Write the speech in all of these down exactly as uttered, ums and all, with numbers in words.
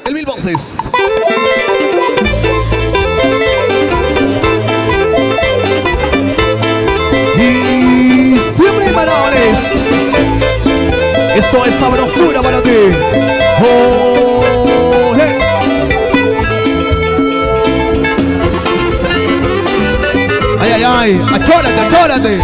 el mil voces. Y siempre imparables. Esto es sabrosura para ti. Oh, hey. Ay, ay, ay. Achórate, achórate.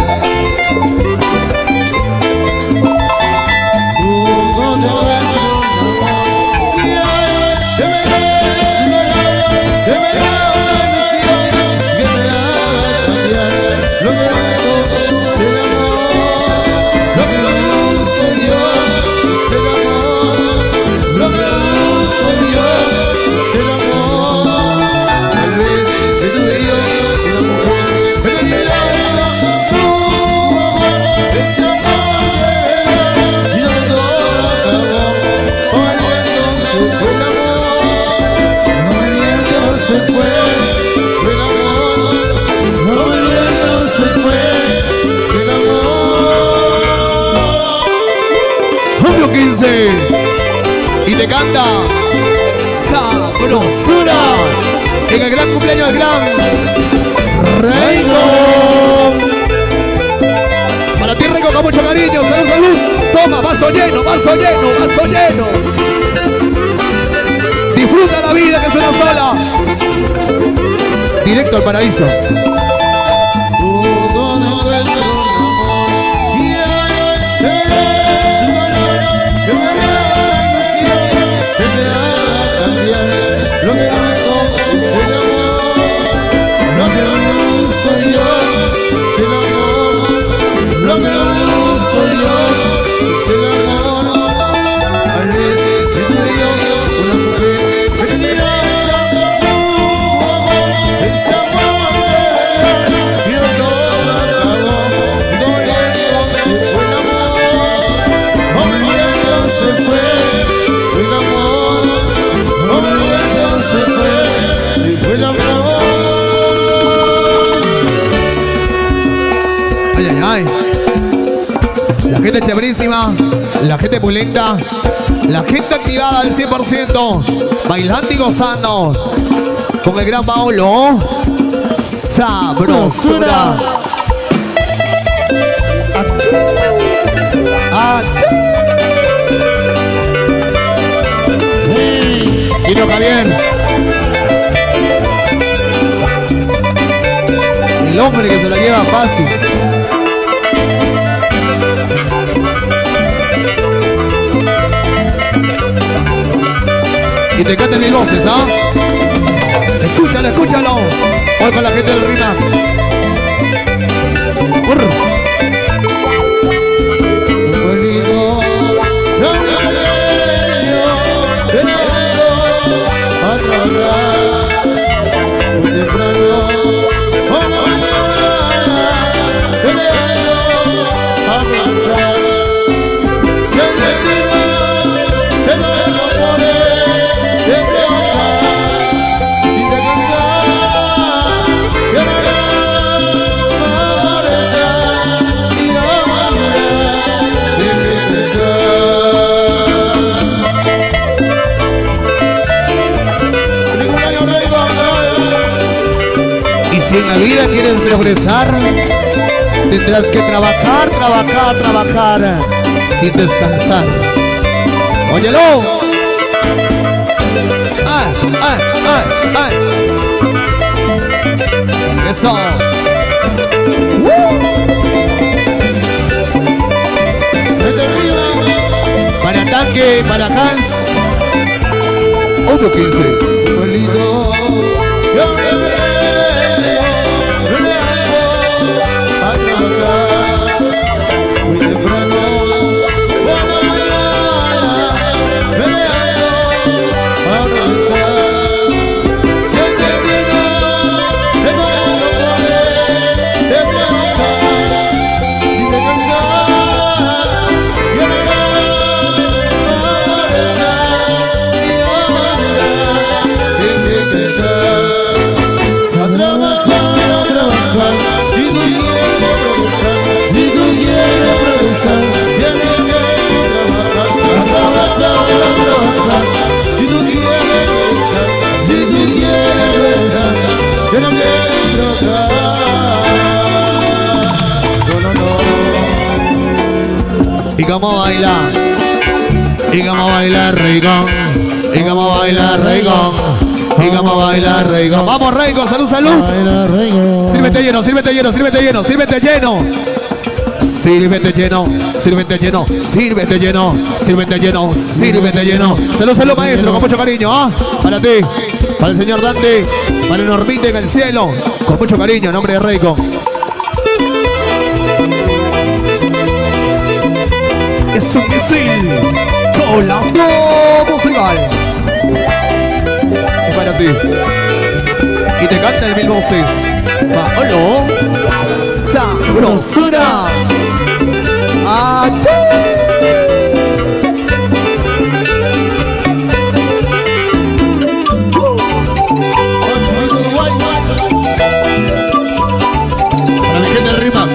quince y te canta sabrosura en el gran cumpleaños del gran Reino. Para ti, Reino, con mucho cariño. Salud, salud. Toma, vaso lleno, vaso lleno, vaso lleno. Disfruta la vida que es una sola. Directo al paraíso. La gente chéverísima, la gente pulenta, la gente activada al cien por ciento, bailando y gozando con el gran Paulo. Sabrosura. Ah. Y toca bien. El hombre que se la lleva fácil. Y te canten mis voces, ¿ah? Escúchalo, escúchalo. Hoy con la gente del Rima. Corre. Si en la vida quieres progresar, tendrás que trabajar, trabajar, trabajar sin descansar. ¡Óyelo! ¡Ay, ay, ay, ay! ¡Eso! ¡Uh! Para tanque, para Hans. Otro quince. cómo baila, y cómo baila Reicon, y cómo baila Reicon, y cómo baila Reicon. Vamos Reicon, salud, salud. Sírvete lleno, sírvete lleno, sírvete lleno, sírvete lleno. Sírvete lleno, sírvete lleno, sírvete lleno, sírvete lleno, sírvete lleno. Salud, salud, maestro, con mucho cariño, ¿ah? Para ti, para el señor Dante, para el Normite en el cielo, con mucho cariño, en nombre de Reicon. Es un misil, golazo musical. Es para ti. Y te canta el mil voces. Paolo, sabrosura. ¡Ah! Para mi gente de Rima.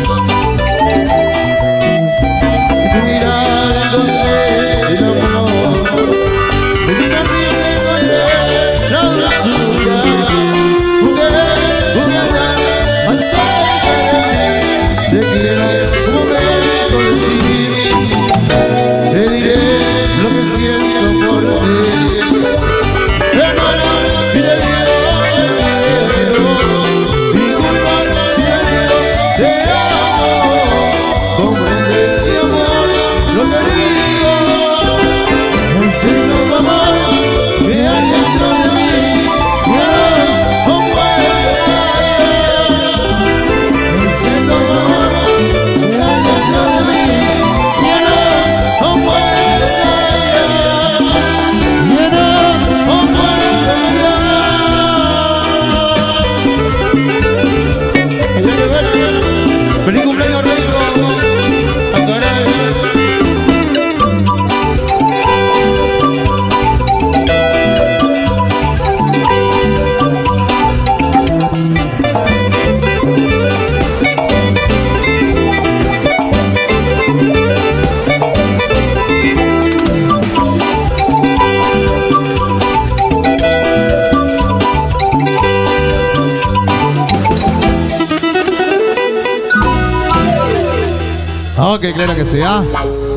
Ok, claro que sí, ¿ah?